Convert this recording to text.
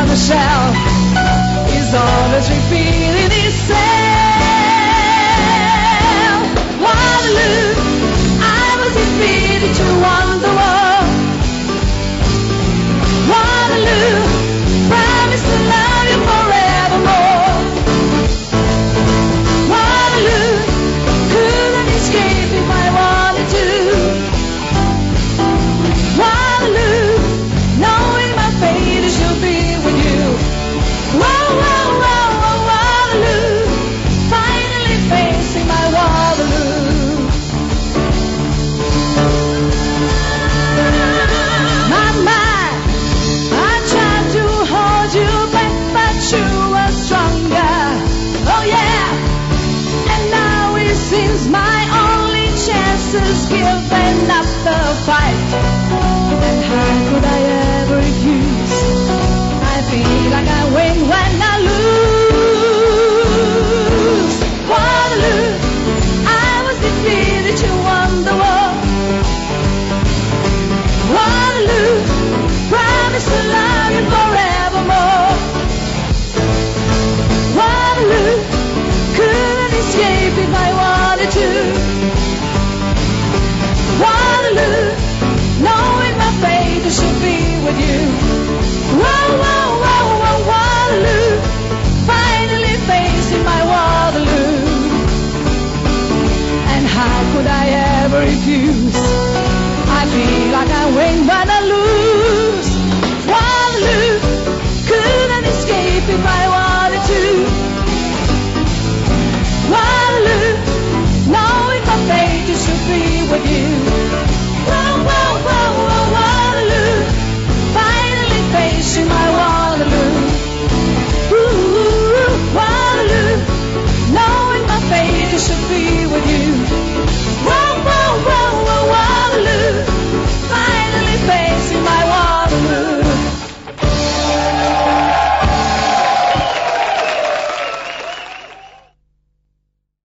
the shell is always repeating itself. Waterloo, I was defeated to won the war. Waterloo, promise to love you forevermore. Waterloo, couldn't escape if I wanted to. Waterloo, knowing my fate is to be with you. Whoa, whoa, whoa, whoa, Waterloo, finally facing my Waterloo. My, I tried to hold you back, but you were stronger. Oh yeah, and now it seems my only chance is giving up the fight. And how could I ever refuse? I feel like I win when I lose. Waterloo, I was defeated, you won the war. Waterloo, promise to love you forevermore. Waterloo, couldn't escape if I wanted to. Waterloo, knowing my fate is to be with you. Whoa, whoa, whoa, whoa, Waterloo, finally facing my Waterloo. And how could I ever refuse? I feel like I win when I